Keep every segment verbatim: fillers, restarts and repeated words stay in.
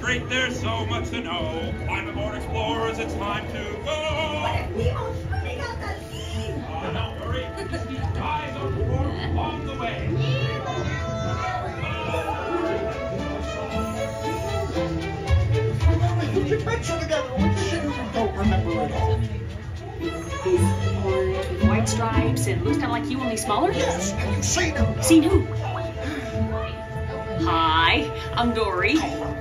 great, there's so much to know. Climb aboard, explorers, it's time to go. What if Nemo's running out that scene? Uh, don't worry, just keep eyes on the board along the way. Put your picture together. What shit you don't remember it all? He's orange with white stripes and looks kind of like you, only smaller? Yes, have you seen him? Seen who? Hi, I'm Dory.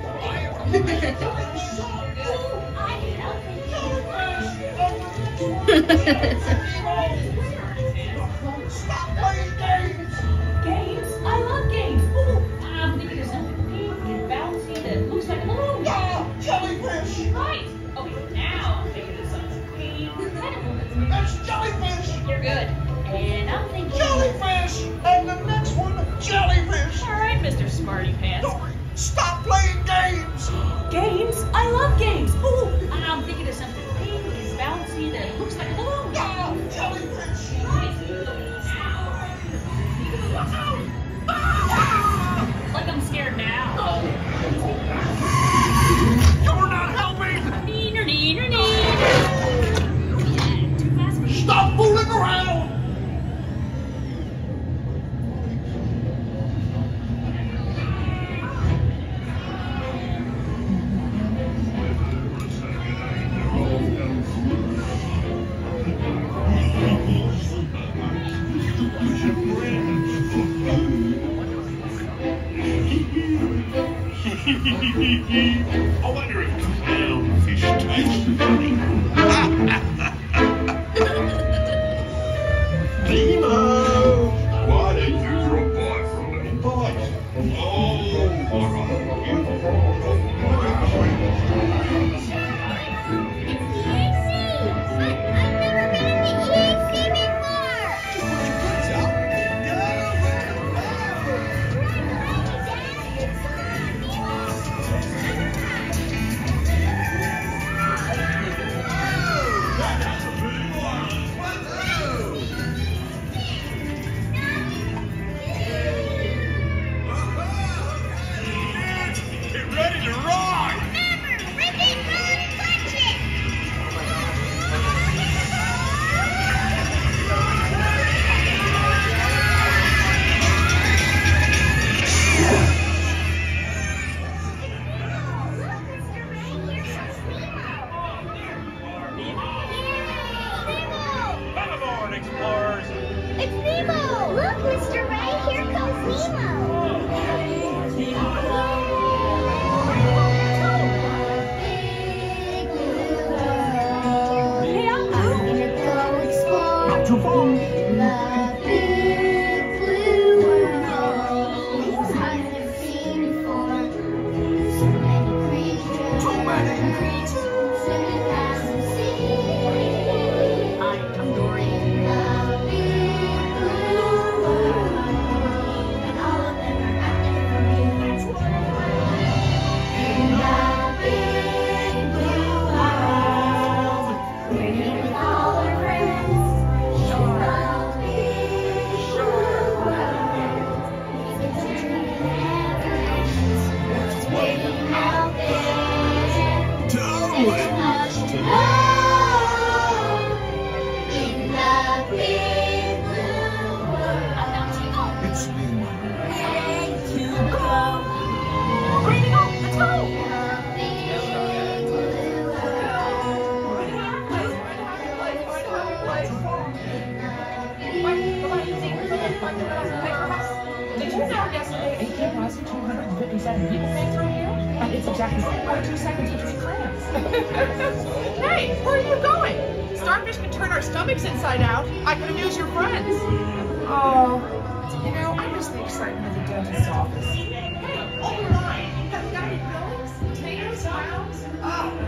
Stop playing games! Games? I love games. Ooh, I'm thinking of something pink and bouncy that looks like a balloon. Yeah, jellyfish! Right. Okay, now I'm thinking of something pink. That's jellyfish! You're good. And I'm thinking... Jellyfish! And the next one, jellyfish! All right, Mister Smarty Pants. Dory, stop playing games! Games? I love games. Ooh, I'm thinking of something pink and bouncy that looks like a balloon. Yeah, jellyfish! Right. Now. Like I'm scared now. You're not helping! Neener, neener, neener. Oh yeah, too fast for you. Stop fooling around! I wonder if clownfish taste funny. Nemo! Why don't you drop by for a little bite? Oh, all right. Explorers. It's Nemo! Look, Mister Ray, here comes Nemo! Hey, I'm Gonna go explore Not too far. the big blue world. I've never seen before. So many creatures. Too many. Swimming past the sea. Hi, I'm Dory. The big blue world. And all of them are out there for me. In the big blue world. We're here with all our friends. The big blue world. It's a dream that never ends. Just waiting out there. There's much to know. In the big blue world. It's Nemo. Ready to go. Ready to go? Let's go. In the big blue Did you know yesterday eighteen thousand two hundred fifty-seven people came through here? And it's exactly two seconds between clams. Hey, where are you going? Starfish can turn our stomachs inside out. I could amuse your friends. Oh, you know, I miss the excitement of the dentist's office. Hey, all right. Have you got any fillings? Potatoes, browns? Oh,